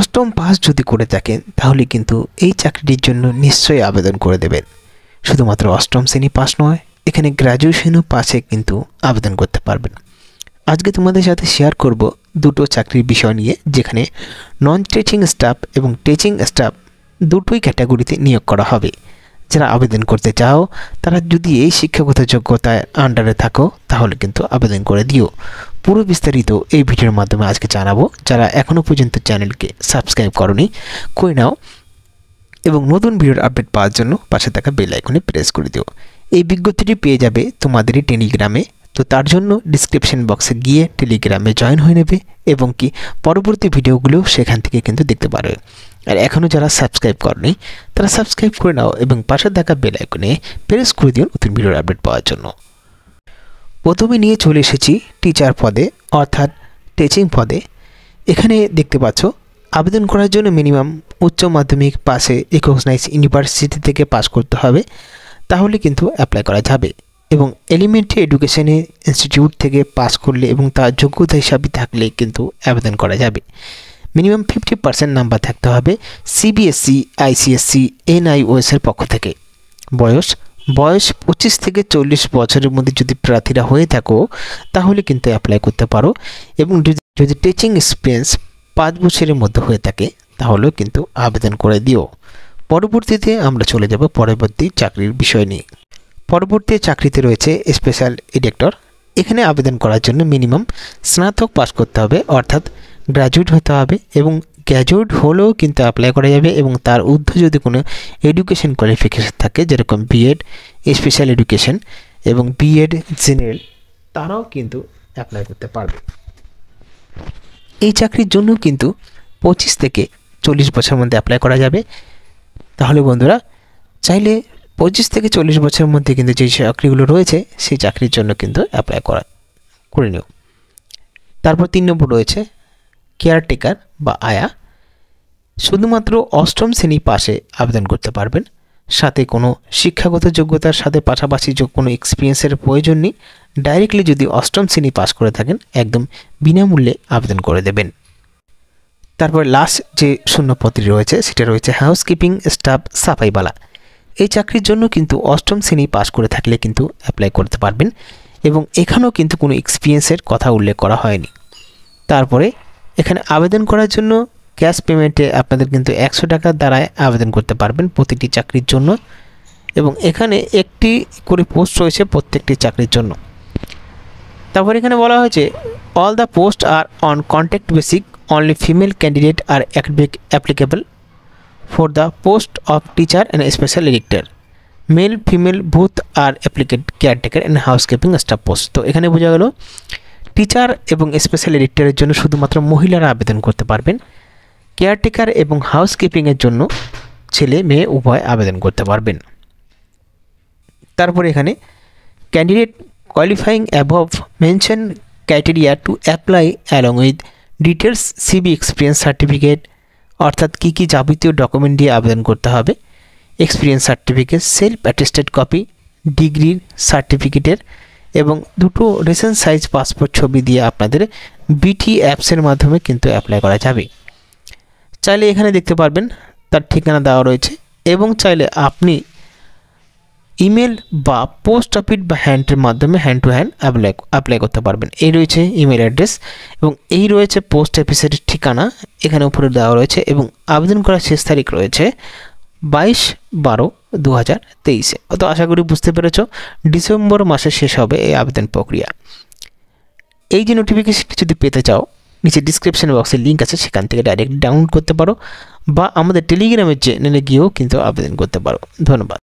অষ্টম পাস যদি করে থাকেন তাহলে কিন্তু এই চাকরিটির জন্য নিশ্চয়ই আবেদন করে দেবেন। শুধুমাত্র অষ্টম শ্রেণী পাস নয়, এখানে গ্র্যাজুয়েশনও পাসে কিন্তু আবেদন করতে পারবেন। আজকে তোমাদের সাথে শেয়ার করব দুটো চাকরির বিষয় নিয়ে, যেখানে নন টিচিং স্টাফ এবং টিচিং স্টাফ দুটোই ক্যাটাগরিতে নিয়োগ করা হবে। যারা আবেদন করতে চাও তারা যদি এই শিক্ষাগত যোগ্যতার আন্ডারে থাকো তাহলে কিন্তু আবেদন করে দিও। পুরো বিস্তারিত এই ভিডিওর মাধ্যমে আজকে জানাবো। যারা এখনও পর্যন্ত চ্যানেলকে সাবস্ক্রাইব করনি করে নাও এবং নতুন ভিডিওর আপডেট পাওয়ার জন্য পাশে থাকা বেল আইকনে প্রেস করে দিও। এই বিজ্ঞপ্তিটি পেয়ে যাবে তোমাদেরই টেলিগ্রামে, তো তার জন্য ডিসক্রিপশন বক্সে গিয়ে টেলিগ্রামে জয়েন হয়ে নেবে এবং কি পরবর্তী ভিডিওগুলো সেখান থেকে কিন্তু দেখতে পারবে। আর এখনও যারা সাবস্ক্রাইব করনি তারা সাবস্ক্রাইব করে নাও এবং পাশে থাকা বেল আইকনে প্রেস করে দিও নতুন ভিডিওর আপডেট পাওয়ার জন্য। প্রথমে নিয়ে চলে এসেছি টিচার পদে, অর্থাৎ টিচিং পদে। এখানে দেখতে পাচ্ছ আবেদন করার জন্য মিনিমাম উচ্চ মাধ্যমিক পাশে রিকগনাইজড ইউনিভার্সিটি থেকে পাস করতে হবে, তাহলে কিন্তু অ্যাপ্লাই করা যাবে। এবং এলিমেন্টারি এডুকেশনে ইনস্টিটিউট থেকে পাস করলে এবং তার যোগ্যতা হিসাবে থাকলে কিন্তু আবেদন করা যাবে। মিনিমাম 50% নাম্বার থাকতে হবে সিবিএসসি, আইসিএসসি, এনআইওএসের পক্ষ থেকে। বয়স 25 থেকে 40 বছরের মধ্যে যদি প্রার্থীরা হয়ে থাকো তাহলে কিন্তু অ্যাপ্লাই করতে পারো, এবং যদি টিচিং এক্সপিরিয়েন্স 5 বছরের মধ্যে হয়ে থাকে তাহলেও কিন্তু আবেদন করে দিও। পরবর্তীতে আমরা চলে যাব পরবর্তী চাকরির বিষয় নিয়ে। পরবর্তী চাকরিতে রয়েছে স্পেশাল এডিটর। এখানে আবেদন করার জন্য মিনিমাম স্নাতক পাস করতে হবে, অর্থাৎ গ্র্যাজুয়েট হতে হবে, এবং গ্র্যাজুয়েট হলেও কিন্তু অ্যাপ্লাই করা যাবে। এবং তার ঊর্ধ্বে যদি কোনো এডুকেশন কোয়ালিফিকেশান থাকে, যেরকম বিএড স্পেশাল এডুকেশন এবং বিএড জেনারেল, তারাও কিন্তু অ্যাপ্লাই করতে পারবে। এই চাকরির জন্য কিন্তু 25 থেকে 40 বছরের মধ্যে অ্যাপ্লাই করা যাবে। তাহলে বন্ধুরা চাইলে 25 থেকে 40 বছরের মধ্যে কিন্তু যে চাকরিগুলো রয়েছে সেই চাকরির জন্য কিন্তু অ্যাপ্লাই করে নিও। তারপর 3 নম্বর রয়েছে কেয়ারটেকার বা আয়া। শুধুমাত্র অষ্টম শ্রেণী পাশে আবেদন করতে পারবেন, সাথে কোনো শিক্ষাগত যোগ্যতার সাথে পাশাপাশি কোনো এক্সপিরিয়েন্সের প্রয়োজন নেই। ডাইরেক্টলি যদি অষ্টম শ্রেণী পাস করে থাকেন একদম বিনামূল্যে আবেদন করে দেবেন। তারপর লাস্ট যে শূন্যপদটি রয়েছে সেটা রয়েছে হাউসকিপিং স্টাফ সাফাইওয়ালা। এই চাকরির জন্য কিন্তু অষ্টম শ্রেণী পাস করে থাকলে কিন্তু অ্যাপ্লাই করতে পারবেন, এবং এখানেও কিন্তু কোনো এক্সপিরিয়েন্সের কথা উল্লেখ করা হয়নি। তারপরে এখানে আবেদন করার জন্য ক্যাশ পেমেন্টে আপনাদের কিন্তু 100 টাকার দ্বারায় আবেদন করতে পারবেন প্রতিটি চাকরির জন্য, এবং এখানে একটি করে পোস্ট রয়েছে প্রত্যেকটি চাকরির জন্য। তারপর এখানে বলা হয়েছে all the post are on contact basic, only female candidate are applicable for the post of teacher and special editor, male female both are applicant caretaker and housekeeping staff post। তো এখানে বোঝা গেল টিচার এবং special এডিটরের জন্য শুধুমাত্র মহিলারা আবেদন করতে পারবেন, কেয়ারটেকার এবং হাউসকিপিংয়ের জন্য ছেলে মেয়ে উভয় আবেদন করতে পারবেন। তারপরে এখানে candidate qualifying above mention criteria to apply along with details CV experience certificate, অর্থাৎ কী কী যাবতীয় ডকুমেন্ট দিয়ে আবেদন করতে হবে, experience certificate, self attested copy, ডিগ্রির সার্টিফিকেটের, এবং 2টো রেশন সাইজ পাসপোর্ট ছবি দিয়ে আপনাদের বিটি অ্যাপসের মাধ্যমে কিন্তু অ্যাপ্লাই করা যাবে। চাইলে এখানে দেখতে পারবেন তার ঠিকানা দেওয়া রয়েছে, এবং চাইলে আপনি ইমেল বা পোস্ট অফিস বা হ্যান্ডের মাধ্যমে হ্যান্ড টু হ্যান্ড অ্যাপ্লাই করতে পারবেন। এই রয়েছে ইমেল অ্যাড্রেস এবং এই রয়েছে পোস্ট অফিসের ঠিকানা এখানে উপরে দেওয়া রয়েছে, এবং আবেদন করার শেষ তারিখ রয়েছে 22/12/2023। তো আশা করি বুঝতে পেরেছ ডিসেম্বর মাসে শেষ হবে এই আবেদন প্রক্রিয়া। এই যে নোটিফিকেশনটি যদি পেতে চাও নিচে ডিসক্রিপশন বক্সে লিঙ্ক আছে, সেখান থেকে ডাইরেক্ট ডাউনলোড করতে পারো, বা আমাদের টেলিগ্রামের চ্যানেলে গিয়েও কিন্তু আবেদন করতে পারো। ধন্যবাদ।